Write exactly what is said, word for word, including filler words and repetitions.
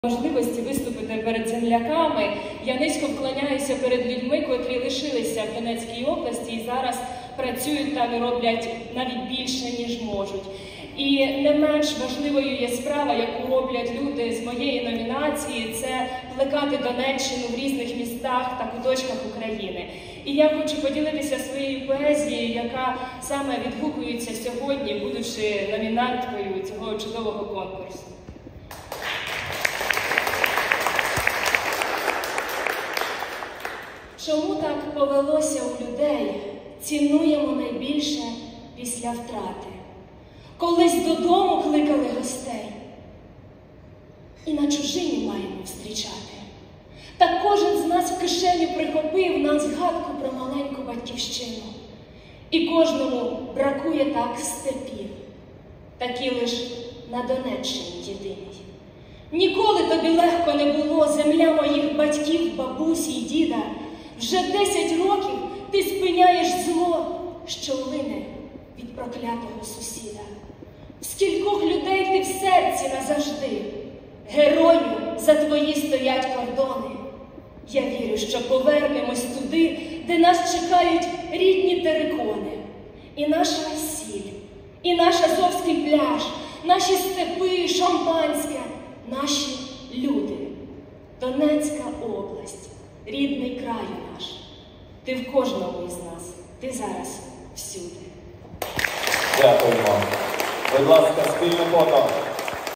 Можливості виступити перед земляками. Я низько вклоняюся перед людьми, котрі лишилися в Донецькій області і зараз працюють там і роблять навіть більше, ніж можуть. І не менш важливою є справа, яку роблять люди з моєї номінації, це плекати Донеччину в різних містах та куточках України. І я хочу поділитися своєю поезією, яка саме відгукується сьогодні, будучи номінанткою цього чудового конкурсу. Чому так повелося у людей, цінуємо найбільше після втрати? Колись додому кликали гостей, і на чужині маємо зустрічати. Та кожен з нас в кишені прихопив на згадку про маленьку батьківщину. І кожному бракує так степів, такі лиш на Донеччині єдиній. Ніколи тобі легко не було, земля моїх батьків, бабусі й діда. Вже десять років ти спиняєш зло, що лине від проклятого сусіда. Скількох людей ти в серці назавжди, герою, за твої стоять кордони. Я вірю, що повернемось туди, де нас чекають рідні терикони. І наша сіль, і наш Азовський пляж, наші степи, шампанське, наші люди. Донецька область, рідний край наш. Ти в кожному із нас, ти зараз всюди. Дякуємо. Будь ласка, спільне фото.